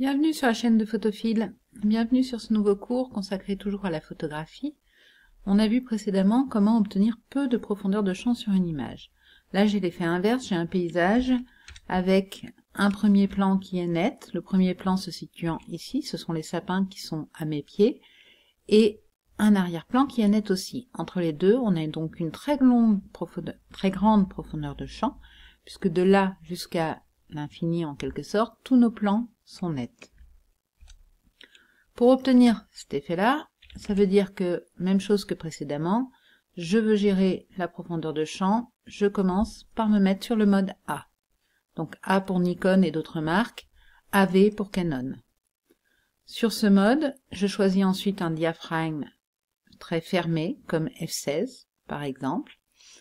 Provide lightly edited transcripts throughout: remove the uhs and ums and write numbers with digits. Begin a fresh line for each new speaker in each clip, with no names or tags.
Bienvenue sur la chaîne de Photophile, bienvenue sur ce nouveau cours consacré toujours à la photographie. On a vu précédemment comment obtenir peu de profondeur de champ sur une image. Là j'ai l'effet inverse, j'ai un paysage avec un premier plan qui est net, le premier plan se situant ici, ce sont les sapins qui sont à mes pieds, et un arrière-plan qui est net aussi. Entre les deux, on a donc une très grande profondeur de champ, puisque de là jusqu'à l'infini en quelque sorte, tous nos plans sont nets. Pour obtenir cet effet-là, ça veut dire que, même chose que précédemment, je veux gérer la profondeur de champ, je commence par me mettre sur le mode A. Donc A pour Nikon et d'autres marques, AV pour Canon. Sur ce mode, je choisis ensuite un diaphragme très fermé, comme f16 par exemple,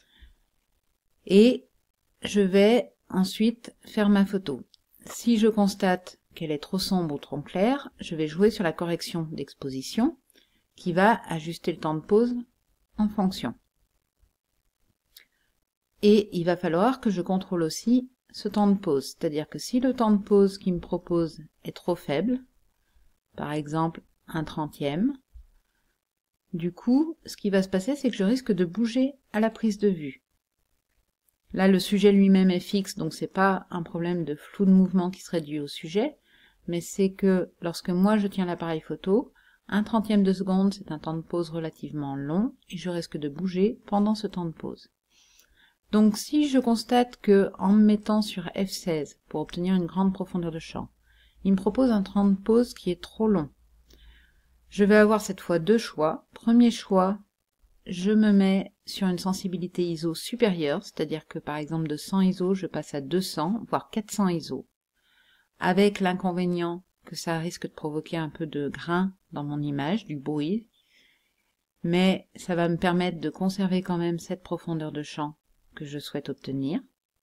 et je vais ensuite faire ma photo. Si je constate qu'elle est trop sombre ou trop claire, je vais jouer sur la correction d'exposition qui va ajuster le temps de pause en fonction. Et il va falloir que je contrôle aussi ce temps de pause, c'est-à-dire que si le temps de pause qu'il me propose est trop faible, par exemple un 30e, du coup, ce qui va se passer, c'est que je risque de bouger à la prise de vue. Là, le sujet lui-même est fixe, donc c'est pas un problème de flou de mouvement qui serait dû au sujet, mais c'est que lorsque moi je tiens l'appareil photo, un 30e de seconde, c'est un temps de pause relativement long, et je risque de bouger pendant ce temps de pause. Donc si je constate que, en me mettant sur f16 pour obtenir une grande profondeur de champ, il me propose un temps de pause qui est trop long, je vais avoir cette fois deux choix. Premier choix, je me mets sur une sensibilité ISO supérieure, c'est-à-dire que par exemple de 100 ISO, je passe à 200, voire 400 ISO, avec l'inconvénient que ça risque de provoquer un peu de grain dans mon image, du bruit, mais ça va me permettre de conserver quand même cette profondeur de champ que je souhaite obtenir.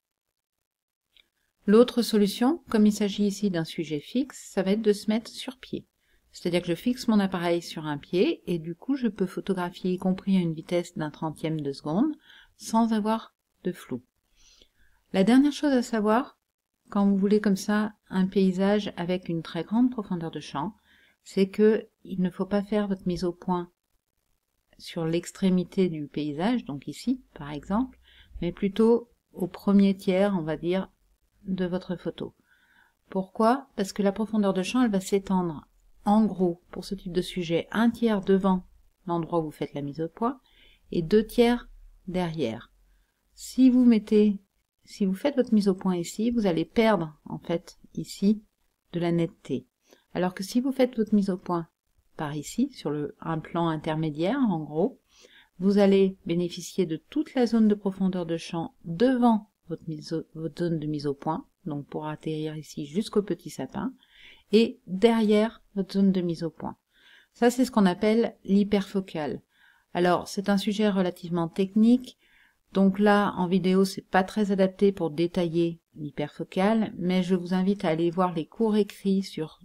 L'autre solution, comme il s'agit ici d'un sujet fixe, ça va être de se mettre sur pied. C'est-à-dire que je fixe mon appareil sur un pied et du coup je peux photographier y compris à une vitesse d'un 30e de seconde sans avoir de flou. La dernière chose à savoir, quand vous voulez comme ça un paysage avec une très grande profondeur de champ, c'est que il ne faut pas faire votre mise au point sur l'extrémité du paysage, donc ici par exemple, mais plutôt au premier tiers, on va dire, de votre photo. Pourquoi? Parce que la profondeur de champ, elle va s'étendre en gros, pour ce type de sujet, un tiers devant l'endroit où vous faites la mise au point et deux tiers derrière. Si vous faites votre mise au point ici, vous allez perdre en fait ici de la netteté. Alors que si vous faites votre mise au point par ici, sur un plan intermédiaire en gros, vous allez bénéficier de toute la zone de profondeur de champ devant votre zone de mise au point, donc pour atterrir ici jusqu'au petit sapin, et derrière votre zone de mise au point. Ça, c'est ce qu'on appelle l'hyperfocale. Alors, c'est un sujet relativement technique, donc là, en vidéo, c'est pas très adapté pour détailler l'hyperfocale, mais je vous invite à aller voir les cours écrits sur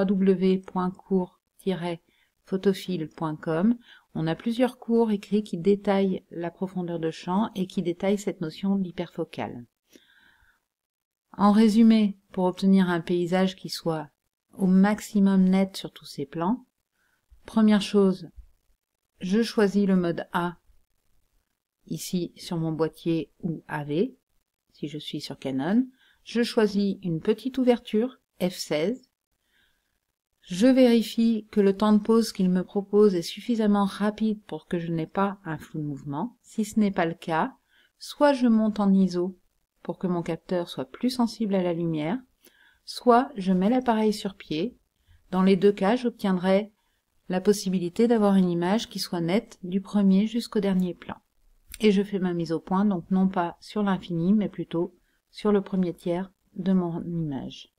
www.cours-photophile.com. On a plusieurs cours écrits qui détaillent la profondeur de champ et qui détaillent cette notion d'hyperfocale. En résumé, pour obtenir un paysage qui soit au maximum net sur tous ces plans, première chose, je choisis le mode A ici sur mon boîtier ou AV, si je suis sur Canon. Je choisis une petite ouverture, f16. Je vérifie que le temps de pause qu'il me propose est suffisamment rapide pour que je n'ai pas un flou de mouvement. Si ce n'est pas le cas, soit je monte en ISO pour que mon capteur soit plus sensible à la lumière, soit je mets l'appareil sur pied. Dans les deux cas, j'obtiendrai la possibilité d'avoir une image qui soit nette du premier jusqu'au dernier plan. Et je fais ma mise au point, donc non pas sur l'infini, mais plutôt sur le premier tiers de mon image.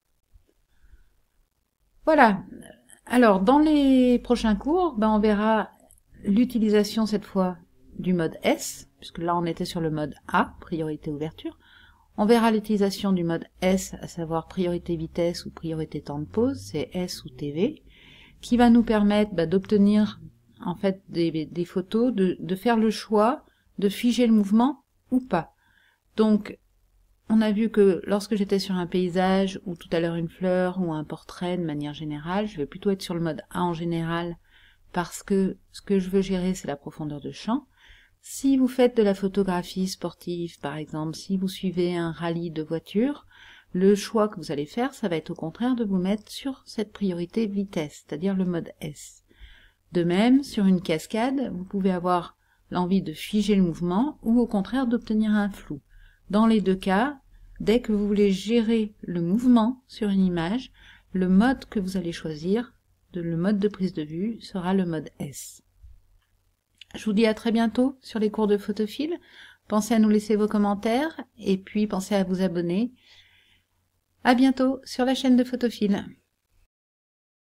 Voilà. Alors, dans les prochains cours, on verra l'utilisation cette fois du mode S, puisque là on était sur le mode A, priorité ouverture. On verra l'utilisation du mode S, à savoir priorité vitesse ou priorité temps de pause, c'est S ou TV, qui va nous permettre d'obtenir en fait des photos, de faire le choix de figer le mouvement ou pas. Donc on a vu que lorsque j'étais sur un paysage, ou tout à l'heure une fleur, ou un portrait de manière générale, je vais plutôt être sur le mode A en général, parce que ce que je veux gérer, c'est la profondeur de champ. Si vous faites de la photographie sportive, par exemple, si vous suivez un rallye de voitures, le choix que vous allez faire, ça va être au contraire de vous mettre sur cette priorité vitesse, c'est-à-dire le mode S. De même, sur une cascade, vous pouvez avoir l'envie de figer le mouvement ou au contraire d'obtenir un flou. Dans les deux cas, dès que vous voulez gérer le mouvement sur une image, le mode que vous allez choisir, le mode de prise de vue, sera le mode S. Je vous dis à très bientôt sur les cours de Photophile. Pensez à nous laisser vos commentaires et puis pensez à vous abonner. À bientôt sur la chaîne de Photophile.